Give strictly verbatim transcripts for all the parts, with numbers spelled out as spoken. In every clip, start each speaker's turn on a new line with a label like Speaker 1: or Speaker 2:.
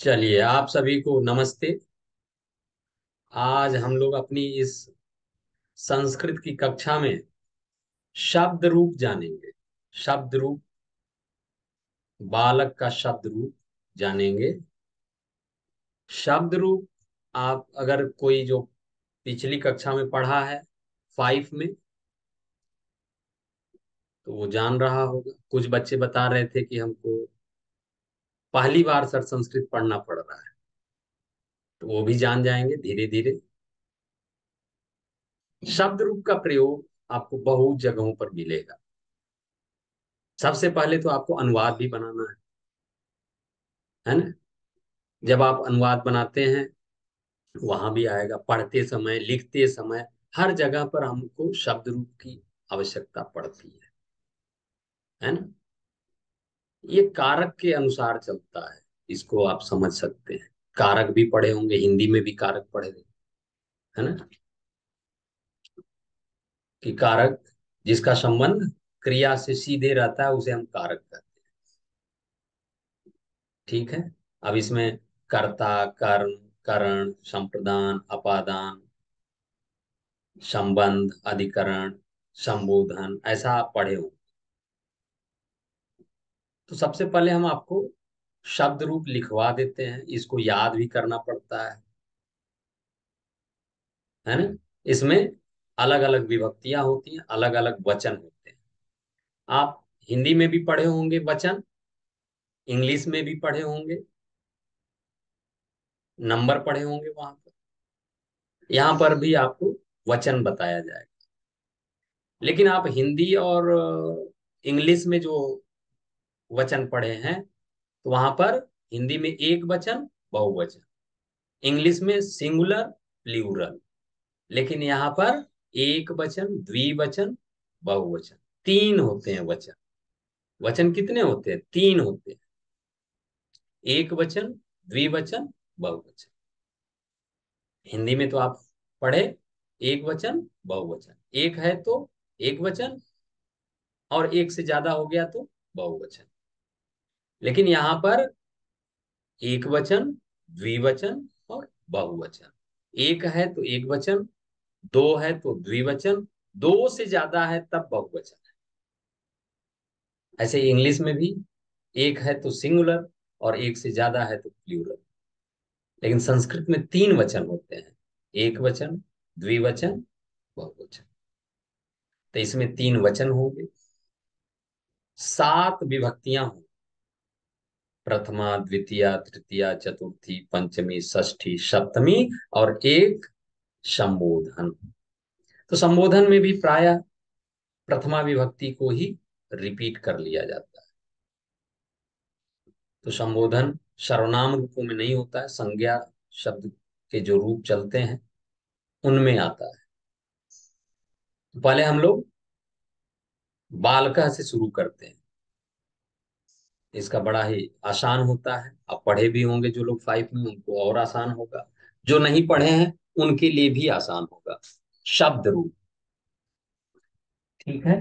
Speaker 1: चलिए, आप सभी को नमस्ते। आज हम लोग अपनी इस संस्कृत की कक्षा में शब्द रूप जानेंगे। शब्द रूप, बालक का शब्द रूप जानेंगे। शब्द रूप, आप अगर कोई जो पिछली कक्षा में पढ़ा है, फाइव में, तो वो जान रहा होगा। कुछ बच्चे बता रहे थे कि हमको पहली बार सर संस्कृत पढ़ना पड़ रहा है, तो वो भी जान जाएंगे धीरे धीरे। शब्द रूप का प्रयोग आपको बहुत जगहों पर मिलेगा। सबसे पहले तो आपको अनुवाद भी बनाना है है ना। जब आप अनुवाद बनाते हैं, वहां भी आएगा। पढ़ते समय, लिखते समय, हर जगह पर हमको शब्द रूप की आवश्यकता पड़ती है है ना। ये कारक के अनुसार चलता है, इसको आप समझ सकते हैं। कारक भी पढ़े होंगे, हिंदी में भी कारक पढ़े होंगे, है ना। कि कारक जिसका संबंध क्रिया से सीधे रहता है, उसे हम कारक कहते हैं। ठीक है। अब इसमें कर्ता, कर्म, करण, संप्रदान, अपादान, संबंध, अधिकरण, संबोधन, ऐसा आप पढ़े हो। तो सबसे पहले हम आपको शब्द रूप लिखवा देते हैं। इसको याद भी करना पड़ता है है ना। इसमें अलग अलग विभक्तियां होती हैं, अलग अलग वचन होते हैं। आप हिंदी में भी पढ़े होंगे वचन, इंग्लिश में भी पढ़े होंगे, नंबर पढ़े होंगे वहां पर। यहाँ पर भी आपको वचन बताया जाएगा। लेकिन आप हिंदी और अ, इंग्लिश में जो वचन पढ़े हैं, तो वहां पर हिंदी में एक वचन, बहुवचन। इंग्लिश में सिंगुलर, प्लूरल। लेकिन यहाँ पर एक वचन, द्विवचन, बहुवचन, तीन होते हैं वचन। वचन कितने होते हैं? तीन होते हैं। एक वचन, द्विवचन, बहुवचन। हिंदी में तो आप पढ़े एक वचन, बहुवचन। एक है तो एक वचन, और एक से ज्यादा हो गया तो बहुवचन। लेकिन यहाँ पर एक वचन, द्विवचन और बहुवचन। एक है तो एक वचन, दो है तो द्विवचन, दो से ज्यादा है तब बहुवचन। ऐसे इंग्लिश में भी एक है तो सिंगुलर, और एक से ज्यादा है तो प्लूरल। लेकिन संस्कृत में तीन वचन होते हैं, एक वचन, द्विवचन, बहुवचन। तो इसमें तीन वचन होंगे, सात विभक्तियां होंगी। प्रथमा, द्वितीय, तृतीया, चतुर्थी, पंचमी, षष्ठी, सप्तमी, और एक संबोधन। तो संबोधन में भी प्रायः प्रथमा विभक्ति को ही रिपीट कर लिया जाता है। तो संबोधन सर्वनाम रूपों में नहीं होता है, संज्ञा शब्द के जो रूप चलते हैं उनमें आता है। तो पहले हम लोग बालकः से शुरू करते हैं। इसका बड़ा ही आसान होता है। आप पढ़े भी होंगे, जो लोग फाइव में, उनको और आसान होगा। जो नहीं पढ़े हैं उनके लिए भी आसान होगा। शब्द रूप, ठीक है।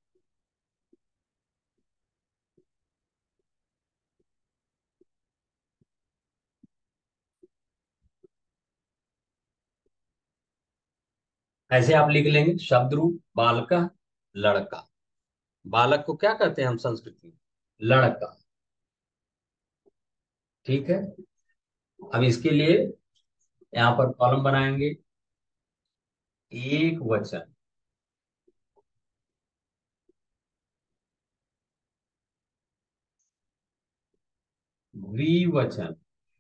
Speaker 1: ऐसे आप लिख लेंगे, शब्द रूप बालकः, लड़का। बालक को क्या कहते हैं हम संस्कृत में? लड़का। ठीक है। अब इसके लिए यहाँ पर कॉलम बनाएंगे। एक वचन, द्विवचन,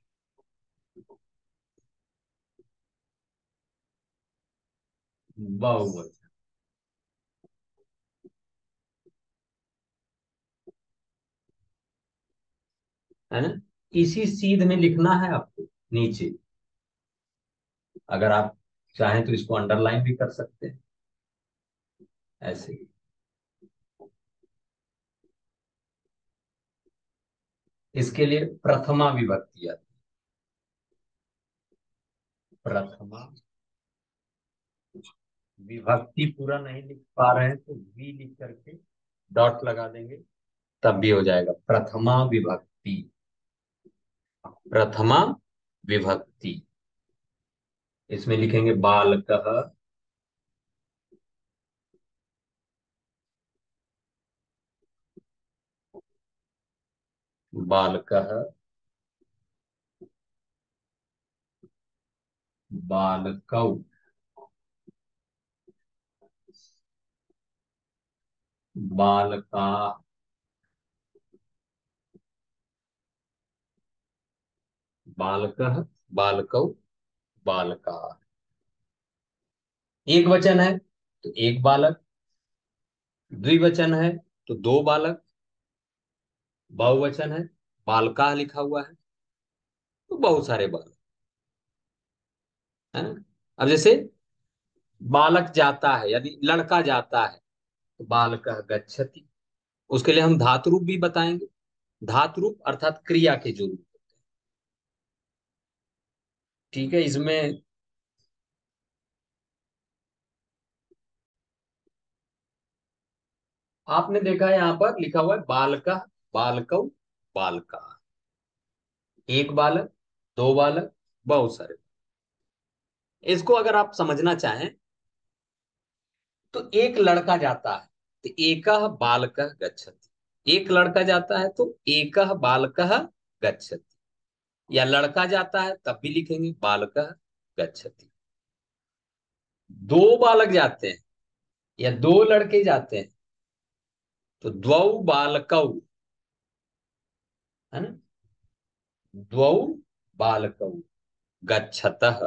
Speaker 1: बहुवचन, है ना। इसी सीध में लिखना है आपको नीचे। अगर आप चाहें तो इसको अंडरलाइन भी कर सकते हैं, ऐसे ही। इसके लिए प्रथमा विभक्ति आती है। प्रथमा विभक्ति पूरा नहीं लिख पा रहे हैं तो वी लिख करके डॉट लगा देंगे, तब भी हो जाएगा। प्रथमा विभक्ति। प्रथमा विभक्ति। इसमें लिखेंगे बालकः, बालकः, बालकौ, बालका, बालकः, बालकौ, बालका। एक वचन है तो एक बालक, द्विवचन है तो दो बालक, बहुवचन है, बालका लिखा हुआ है तो बहुत सारे बालक, है ना। अब जैसे बालक जाता है, यदि लड़का जाता है तो बालकः गच्छति। उसके लिए हम धातु रूप भी बताएंगे। धातु रूप अर्थात क्रिया के जो रूप। ठीक है, इसमें आपने देखा है यहाँ पर लिखा हुआ है बालका, बालकौ, बालका। एक बालक, दो बालक, बहुत सारे। इसको अगर आप समझना चाहें तो एक लड़का जाता है तो एकः बालकः गच्छति। एक लड़का जाता है तो एकः बालकः गच्छति। या लड़का जाता है तब भी लिखेंगे बालकः गच्छति। दो बालक जाते हैं या दो लड़के जाते हैं तो द्वौ बालकौ, है ना। द्वौ बालकौ गच्छतः।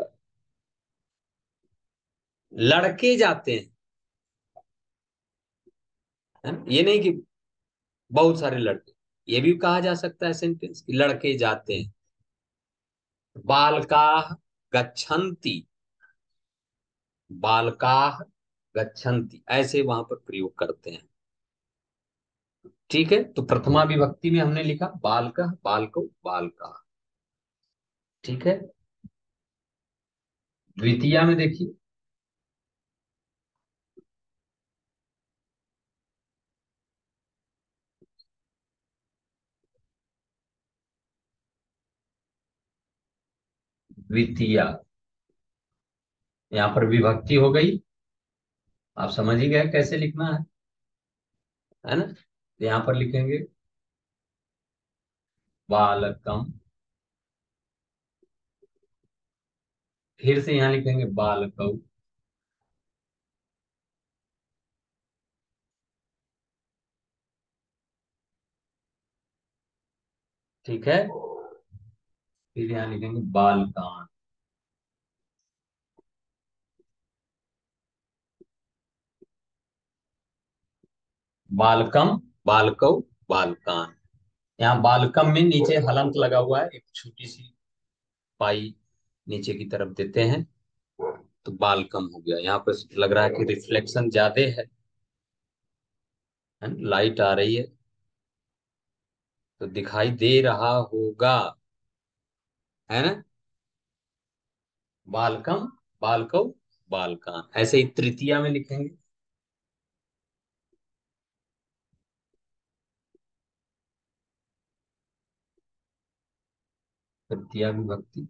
Speaker 1: लड़के जाते हैं, है ना, ये नहीं कि बहुत सारे लड़के। ये भी कहा जा सकता है सेंटेंस कि लड़के जाते हैं। बालकाः गच्छन्ति, बालकाः गच्छन्ति, ऐसे वहां पर प्रयोग करते हैं। ठीक है, तो प्रथमा विभक्ति में हमने लिखा बालकः, बालकौ, बालका। ठीक है, द्वितीया में देखिए। द्वितीया, यहाँ पर विभक्ति हो गई। आप समझ ही गए कैसे लिखना है है ना। तो यहाँ पर लिखेंगे बालकम, फिर से यहाँ लिखेंगे बालकौ। ठीक है, फिर यहाँ लिखेंगे बालकान। बालकम, बालकौ, बालकान। यहाँ बालकम में नीचे हलंत लगा हुआ है, एक छोटी सी पाई नीचे की तरफ देते हैं तो बालकम हो गया। यहाँ पर लग रहा है कि रिफ्लेक्शन ज्यादा है है ना? लाइट आ रही है तो दिखाई दे रहा होगा, है ना। बालकम, बालकौ, बालकान, ऐसे ही तृतीया में लिखेंगे। तृतीया विभक्ति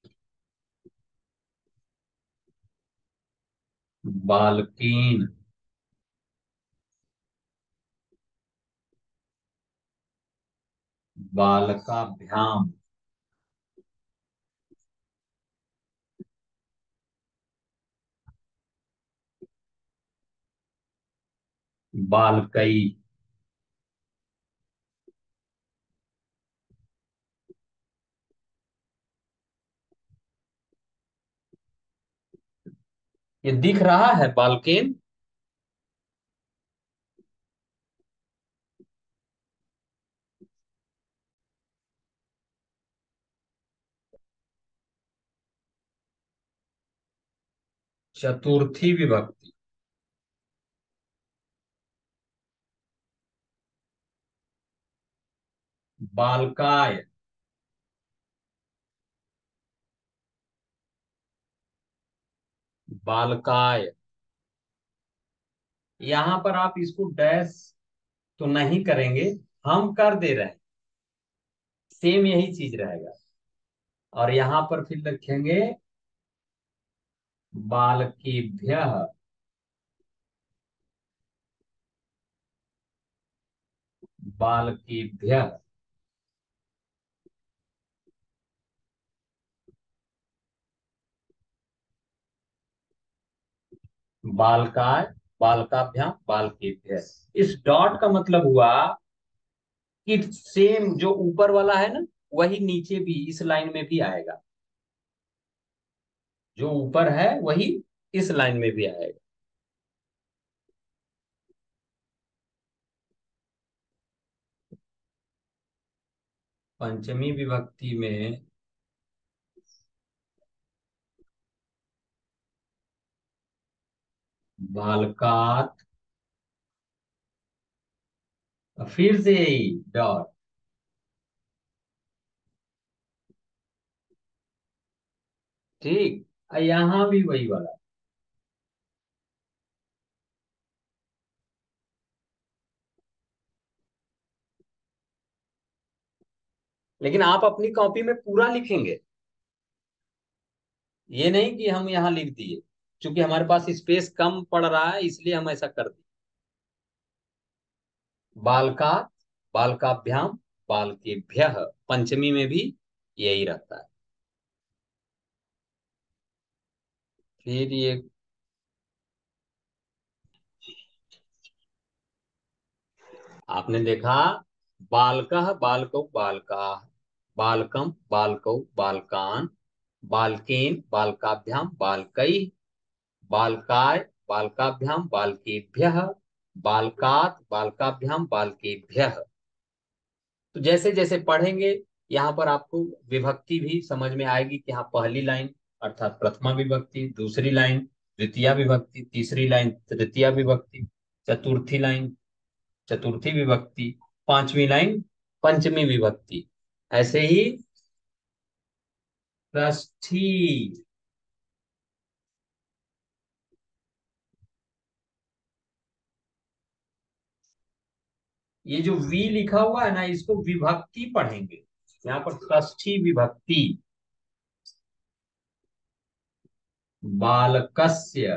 Speaker 1: बालकीन, बालकाभ्याम, बालकई। ये दिख रहा है बालकेन। चतुर्थी विभक्ति बालकाय, बालकाय। यहां पर आप इसको डैश तो नहीं करेंगे, हम कर दे रहे हैं। सेम यही चीज रहेगा। और यहां पर फिर लिखेंगे बालकेभ्यः। बालकेभ्यः। बालकाय, बालकाभ्याम, बालकेभ्यः। इस डॉट का मतलब हुआ कि सेम जो ऊपर वाला है ना, वही नीचे भी इस लाइन में भी आएगा। जो ऊपर है वही इस लाइन में भी आएगा। पंचमी विभक्ति में बालकात, फिर से यही डॉट। ठीक। यहां भी वही वाला। लेकिन आप अपनी कॉपी में पूरा लिखेंगे, ये नहीं कि हम यहाँ लिख दिए। क्योंकि हमारे पास स्पेस कम पड़ रहा है, इसलिए हम ऐसा कर दिए। बालका, बालकाभ्याम, बालकेभ्यः, पंचमी में भी यही रहता है। फिर ये आपने देखा, बालकः बालकौ बालकाः, बालकम बालकौ बालकान, बालकेन बालकाभ्याम बालकैः, बालकाय बालकाभ्याम बालकेभ्यः, बालकात् बालकाभ्याम बालकेभ्यः। तो जैसे जैसे पढ़ेंगे, यहाँ पर आपको विभक्ति भी समझ में आएगी कि हाँ, पहली लाइन अर्थात प्रथमा विभक्ति, दूसरी लाइन द्वितीय विभक्ति, तीसरी लाइन तृतीय विभक्ति, चतुर्थी लाइन चतुर्थी विभक्ति, पांचवी लाइन पंचमी विभक्ति। ऐसे ही षष्ठी। ये जो वी लिखा हुआ है ना, इसको विभक्ति पढ़ेंगे। यहाँ पर षष्ठी विभक्ति। बालकस्य,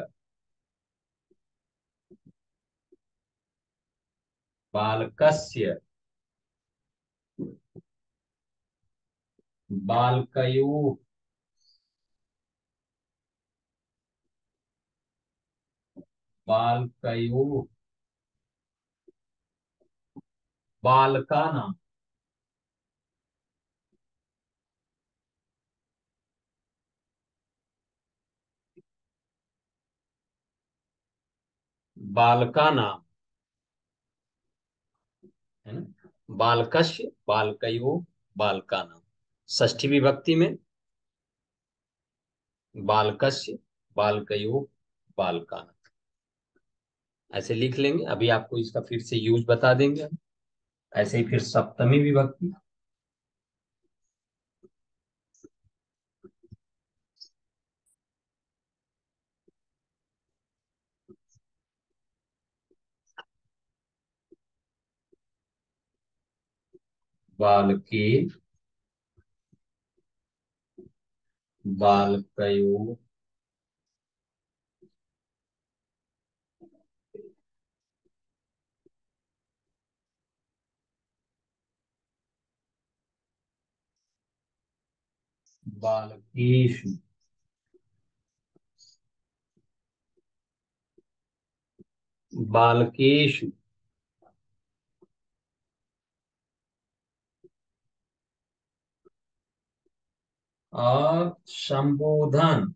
Speaker 1: बालकस्य, बालकयोः, बालकयोः, बालकानां, बालकानां, है ना। बालकस्य, बालकयोः, बालकानां। षष्ठी विभक्ति में बालकस्य, बालकयोः, बालकानां। ऐसे लिख लेंगे। अभी आपको इसका फिर से यूज बता देंगे हम। ऐसे ही फिर सप्तमी विभक्ति। बालके, बालकयोः, बालकेषु, बालकेषु। और संबोधन।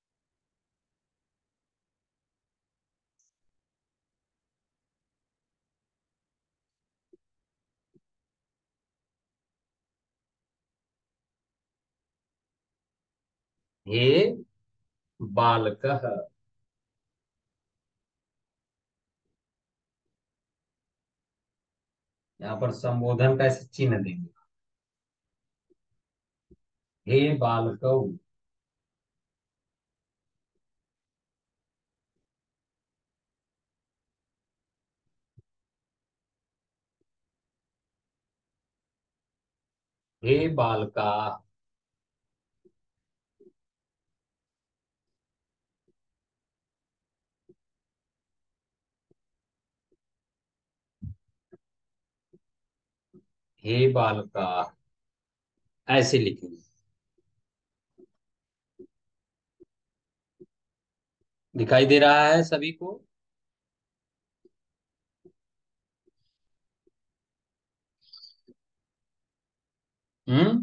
Speaker 1: हे बालकः। यहाँ पर संबोधन का ऐसे चिन्ह देंगे। हे बालकौ, हे बालका। हे बालका, ऐसे लिखेंगे। दिखाई दे रहा है सभी को? हम्म।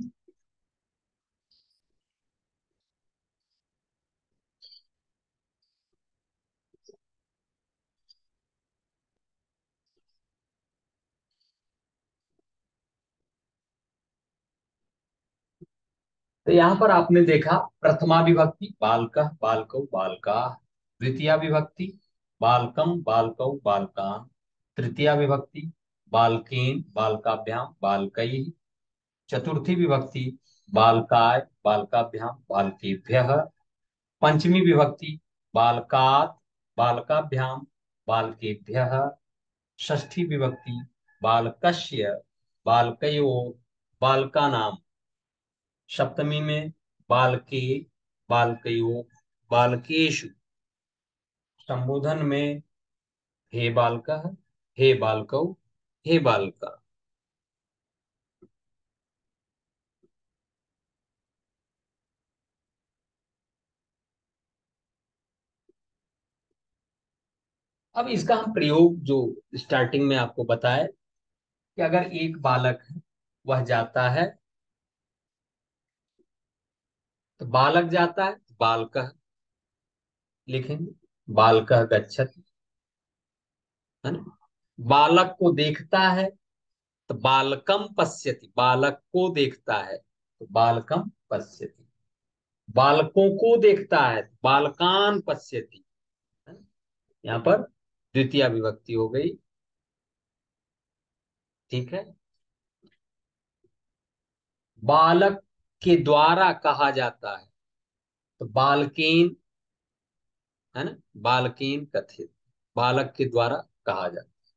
Speaker 1: तो यहाँ पर आपने देखा, प्रथमा विभक्ति बालकः बालकौ बालकाः, द्वितीया विभक्ति बालकम बालकौ बालकान्, तृतीया विभक्ति बालकेन बालकाभ्यां बालकैः, चतुर्थी विभक्ति बालकाय बालकाभ्यां बालकेभ्यः, पंचमी विभक्ति बालकात् बालकाभ्यां बालकेभ्यः, षष्ठी विभक्ति बालकस्य बालकयोः बालकानां, सप्तमी में बालके बालकयोः बालकेषु, संबोधन में हे बालकः हे बालकौ हे बालका। अब इसका हम प्रयोग जो स्टार्टिंग में आपको बताए कि अगर एक बालक है, वह जाता है, तो बालक जाता है तो बालकः लिखेंगे, बालकः गच्छति, है ना। बालक को देखता है तो बालकम पश्यति, बालक को देखता है तो बालकम पश्यति, बालकों को देखता है तो बालकान पश्यति, है ना? यहाँ पर द्वितीय विभक्ति हो गई। ठीक है। बालक के द्वारा कहा जाता है तो बालकेन, है ना, बालकेन कथित, बालक के द्वारा कहा जाता है।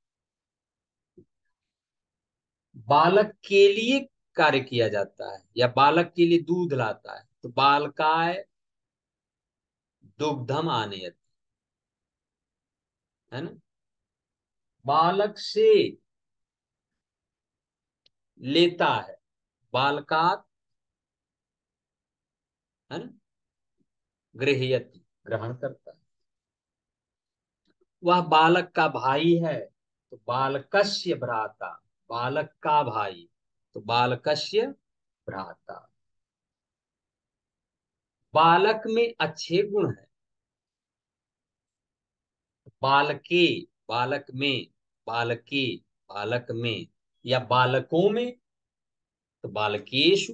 Speaker 1: बालक के लिए कार्य किया जाता है या बालक के लिए दूध लाता है तो बालकाय दुग्धम आनयति, है ना। बालक से लेता है बालकात, है ना, गृह्यति ग्रहण करता है। वह बालक का भाई है तो बालकस्य भ्राता, बालक का भाई तो बालकस्य भ्राता। बालक में अच्छे गुण है, बालके बालक में, बालके बालक में, या बालकों में तो बालकेशु,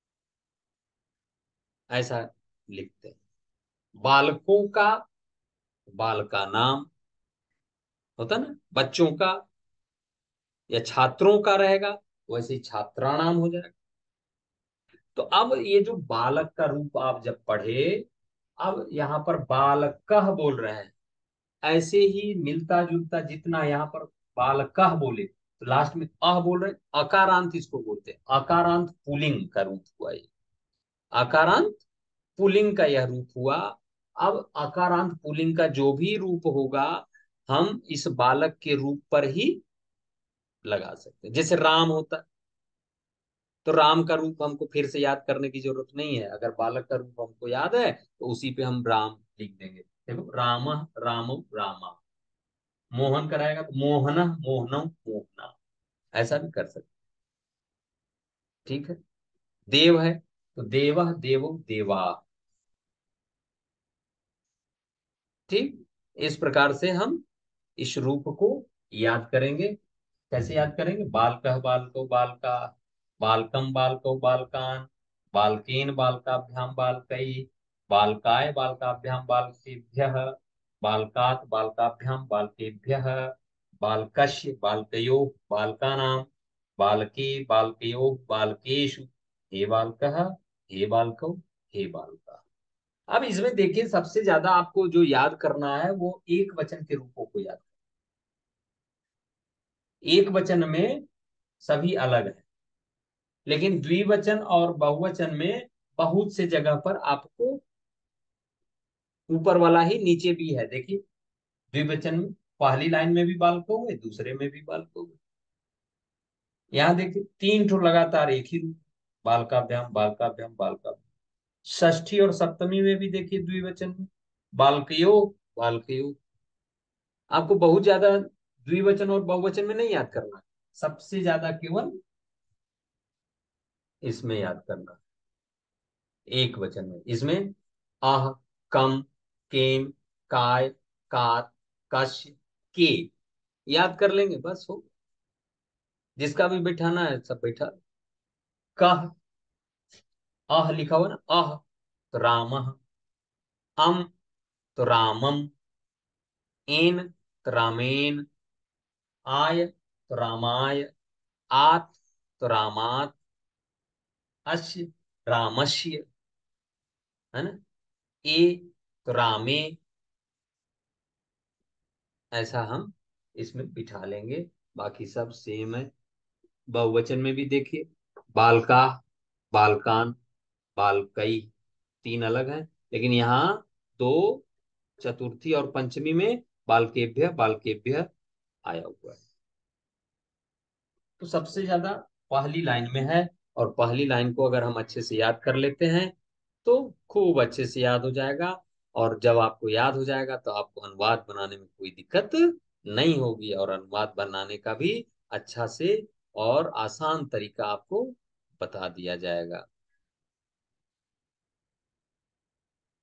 Speaker 1: ऐसा लिखते हैं। बालकों का बाल का नाम होता ना, बच्चों का या छात्रों का रहेगा, वैसे ही छात्राणाम हो जाएगा। तो अब ये जो बालक का रूप आप जब पढ़े, अब यहाँ पर बालकः बोल रहे हैं, ऐसे ही मिलता जुलता जितना यहाँ पर बालकः बोले तो लास्ट में अह बोल रहे हैं, अकारांत इसको बोलते हैं, अकारांत पुल्लिंग का रूप हुआ ये, अकारांत पुल्लिंग का यह रूप हुआ। अब अकारांत पुल्लिंग का जो भी रूप होगा, हम इस बालक के रूप पर ही लगा सकते हैं। जैसे राम होता, तो राम का रूप हमको फिर से याद करने की जरूरत नहीं है, अगर बालक का रूप हमको याद है तो उसी पे हम राम लिख देंगे। देखो, राम रामो रामा, मोहन कराएगा तो मोहन मोहनम मोहना, ऐसा भी कर सकते। ठीक है। देव है तो देव देवो देवा। ठीक, इस प्रकार से हम इस रूप को याद करेंगे। कैसे याद करेंगे? बालकः बालको बालका, बालकम बालको बालकान, बालकेन बालकाभ्याम बालकई, बालकाय बालकाभ्याम बालकेभ्यः, बालकात् बालकाभ्याम बालकेभ्यः, बालकस्य बालकयोः बालकानां, बालके बालकयोः बालकेषु, हे बालकः हे बालकौ हे बालका। अब इसमें देखिए, सबसे ज्यादा आपको जो याद करना है वो एक वचन के रूपों को याद। एक वचन में सभी अलग है, लेकिन द्विवचन और बहुवचन में बहुत से जगह पर आपको ऊपर वाला ही नीचे भी है। देखिए, द्विवचन में पहली लाइन में भी बालक हो गए, दूसरे में भी बालक हो गए। यहाँ देखिए तीन ठो लगातार एक ही रूप, बालकाभ्याम बालकाभ्याम बालकाभ्याम। षष्ठी और सप्तमी में भी देखिए द्विवचन में, बालकयोग बालकयोग। आपको बहुत ज्यादा द्विवचन और बहुवचन में नहीं याद करना, सबसे ज्यादा केवल इसमें याद करना, एक वचन में। इसमें अह, कम, केम, काय, कार, कश, के याद कर लेंगे, बस हो। जिसका भी बैठाना है सब बैठा। कह, अह लिखा हुआ ना, अह तो रामः, अम तो रामम, एन तो रामेन, आय तो रामाय, आत तो रामात, अश्य रामस्य, है ना, ए तो रामे। ऐसा हम इसमें बिठा लेंगे। बाकी सब सेम है। बहुवचन में भी देखिए, बालका, बालकान, बालकई, तीन अलग हैं, लेकिन यहाँ दो, चतुर्थी और पंचमी में बालकेभ्य बालकेभ्य आया हुआ है। तो सबसे ज्यादा पहली लाइन में है, और पहली लाइन को अगर हम अच्छे से याद कर लेते हैं तो खूब अच्छे से याद हो जाएगा। और जब आपको याद हो जाएगा तो आपको अनुवाद बनाने में कोई दिक्कत नहीं होगी, और अनुवाद बनाने का भी अच्छा से और आसान तरीका आपको बता दिया जाएगा।